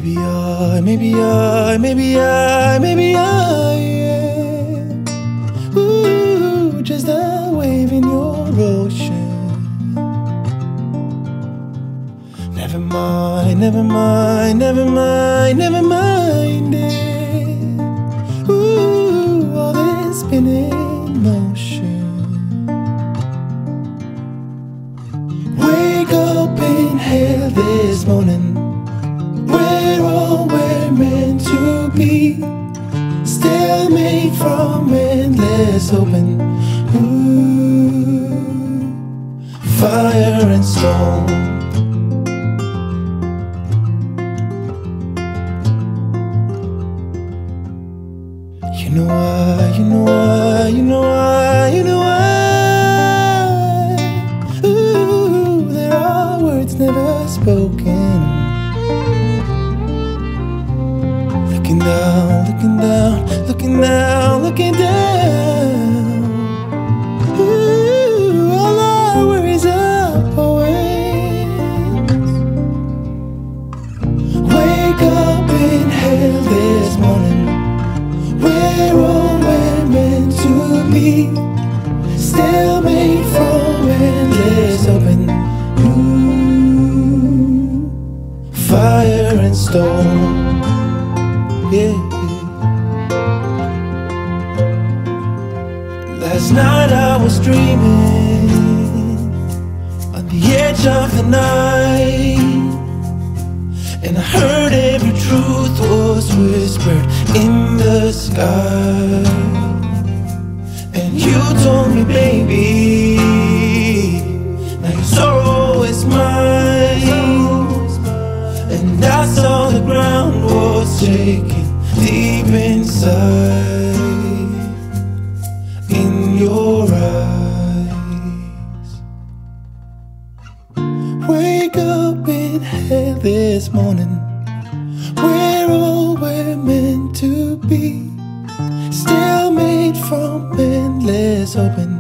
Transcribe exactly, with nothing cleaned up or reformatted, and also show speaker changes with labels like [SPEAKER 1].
[SPEAKER 1] Maybe I, maybe I, maybe I, maybe I am. Ooh, just a wave in your ocean. Never mind, never mind, never mind, never mind it. Ooh, all this spinning motion. Wake up in hell this morning. We're all we're meant to be, still made from endless open. Ooh, fire and stone. You know why, you know why, you know why, you know why. Ooh, there are words never spoken. Looking down, looking down, looking down, looking down. Ooh, all our worries are poems. Wake up in hell this morning. We're all we're meant to be, still made from endless open. Ooh, fire and stone. Yeah. Last night I was dreaming on the edge of the night, and I heard every truth was whispered in the sky. And you told me, baby, now your sorrow is mine. And I saw the ground was shaking deep inside, in your eyes. Wake up in hell this morning. We're all we're meant to be, still made from endless open.